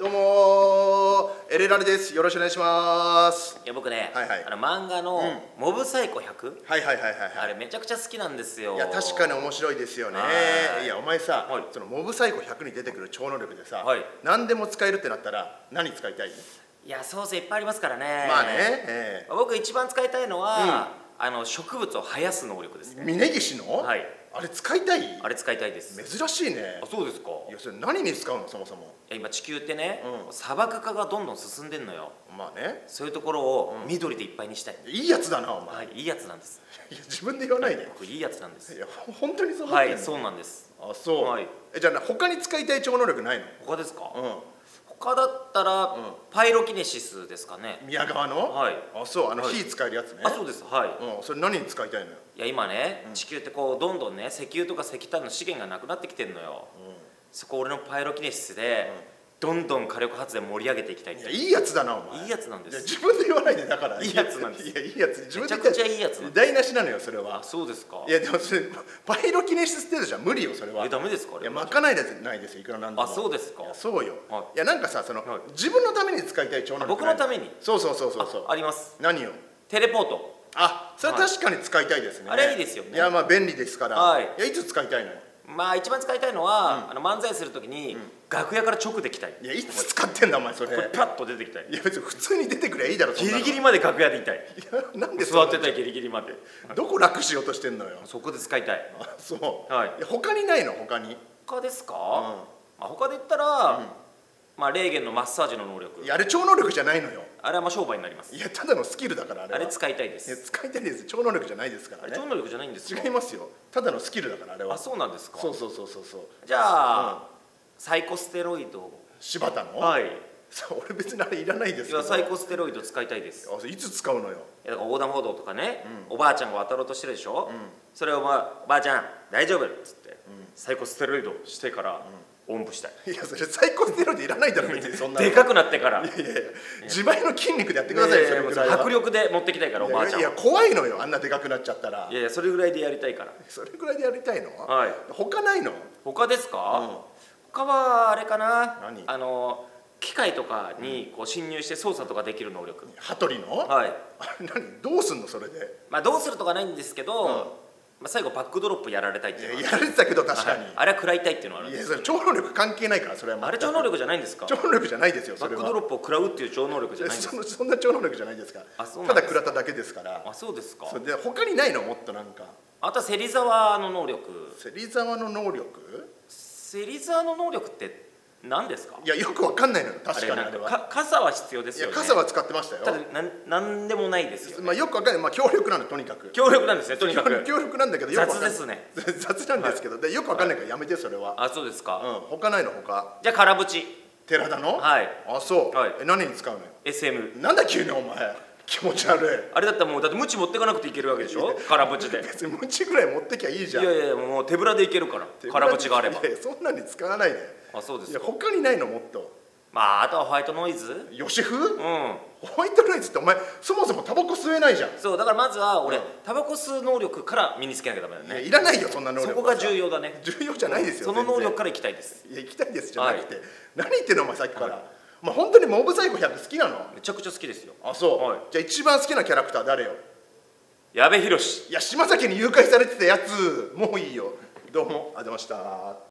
どうもエレラルです。よろしくお願いします。 いや僕ね、 はいはい、 漫画の「モブサイコ 100」、あれめちゃくちゃ好きなんですよ。 いや確かに面白いですよね。いやお前さ、そのモブサイコ100に出てくる超能力でさ、何でも使えるってなったら何使いたい？ いやそうそういっぱいありますからね。 まあね、 僕一番使いたいのは、植物を生やす能力ですね。 峯岸の？はい。あれ使いたい？ あれ使いたいです。 珍しいね。 あ、そうですか。 いやそれ何に使うのそもそも？ いや今地球ってね、砂漠化がどんどん進んでんのよ。 まあね。 そういうところを緑でいっぱいにしたい。 いいやつだなお前。 はい、いいやつなんです。 いや自分で言わないで。 僕いいやつなんです。 いや本当にそう思ってんの？ はい、そうなんです。 あ、そう。はい。じゃあ他に使いたい超能力ないの？ 他ですか？他だったらパイロキネシスですかね。 宮川の？はい。あ、そう、火使えるやつね。 あ、そうです。はい。 それ何に使いたいのよ？ いや今ね、地球ってこうどんどんね石油とか石炭の資源がなくなってきてんのよ。そこ俺のパイロキネシスでどんどん火力発電盛り上げていきたい。 いやいいやつだなお前。 いいやつなんです。 自分で言わないでだから。 いいやつなんです。 いやいいやつ。自分でめちゃくちゃいいやつ。 台無しなのよそれは。 あ、そうですか。 いやでもそれパイロキネシス程度じゃ無理よそれは。 ダメですか？ いやまかないでないですよいくらなんでも。 あ、そうですか。 そうよ。いやなんかさその自分のために使いたい超能力。僕のために。 そう。 あります。 何よ？ テレポート。 あ、それは確かに使いたいですね。 あれいいですよね。 いやまあ便利ですから。いやいつ使いたいの？ まあ一番使いたいのは漫才するときに楽屋から直で来たい。 いやいつ使ってんだお前それ。 これパッと出てきたい。 いや別に普通に出てくりゃいいだろ。 ギリギリまで楽屋でいたい。 いやなんで座ってたいギリギリまで。 どこ楽しようとしてんのよ。 そこで使いたい。 あ、そう。はい。他にないの？他に？ 他ですか？まあ他で言ったらまあレーゲンのマッサージの能力。 いやあれ超能力じゃないのよ。 あれはまあ商売になります。 いやただのスキルだからあれは。 あれ使いたいです。 いや使いたいです。超能力じゃないですからね。 超能力じゃないんですか？ 違いますよ。ただのスキルだからあれは。 あ、そうなんですか。 そう。 じゃあサイコステロイド。 柴田の？はい。俺別にあれいらないですけど。 サイコステロイド使いたいです。 いつ使うのよ？ だから横断歩道とかね、おばあちゃんが渡ろうとしてるでしょ。それをばあちゃん大丈夫っつってサイコステロイドしてからおんぶしたい。 いやそれサイコステロイドいらないだろ別にそんな。 でかくなってから。いや自前の筋肉でやってくださいよそれぐらいは。 迫力で持ってきたいからおばあちゃん。 いや怖いのよあんなでかくなっちゃったら。 いやそれぐらいでやりたいから。 それぐらいでやりたいの？ はい。 他ないの？ 他ですか？他はあれかな。 何？ 機械とかにこう侵入して操作とかできる能力。 羽鳥の？はい。何？どうすんのそれで？まあどうするとかないんですけど。最後バックドロップやられたいっていうのはやられてたけど確かにあれは食らいたいっていうのはあるんです。 いやそれ超能力関係ないからそれは。 あれ超能力じゃないんですか？ 超能力じゃないですよそれは。 バックドロップを食らうっていう超能力じゃないんですか？ そんな超能力じゃないですか。ただ食らっただけですから。あ、 そうですか。 で他にないの？もっとなんか。 あとは芹沢の能力。 芹沢の能力？ 芹沢の能力って何ですか？ いやよくわかんないのよ確かにあれは。 傘は必要ですよね。 いや傘は使ってましたよ。 ただなんでもないですよね。 まあよくわかんない。まあ強力なのとにかく。 強力なんですねとにかく。 強力なんだけど雑ですね。 雑なんですけどでよくわかんないからやめてそれは。 あ、そうですか。 他ないの？他。 じゃあ空渕。 寺田の？ はい。 あ、そう。何に使うのよ？ SM。 なんだ急にお前。気持ち悪い。 あれだったらもうだってムチ持ってかなくていけるわけでしょ？空渕で。 別にムチぐらい持ってきゃいいじゃん。 いやもう手ぶらでいけるから空渕があれば。 いやそんなに使わないで。 あ、そうですか。 他にないの？もっと。 まああとはホワイトノイズ。 ヨシフ？ホワイトノイズってお前そもそもタバコ吸えないじゃん。 そうだからまずは俺タバコ吸う能力から身につけなきゃダメだね。 いらないよそんな能力。 そこが重要だね。 重要じゃないですよ。 その能力からいきたいです。 いや行きたいですじゃなくて何言ってんのお前さっきから。まあ本当にモブサイコ100好きなの？ めちゃくちゃ好きですよ。 あ、そう。じゃあ一番好きなキャラクター誰よ？ 矢部寛。 いや島崎に誘拐されてたやつもういいよ。どうもありがとうございました。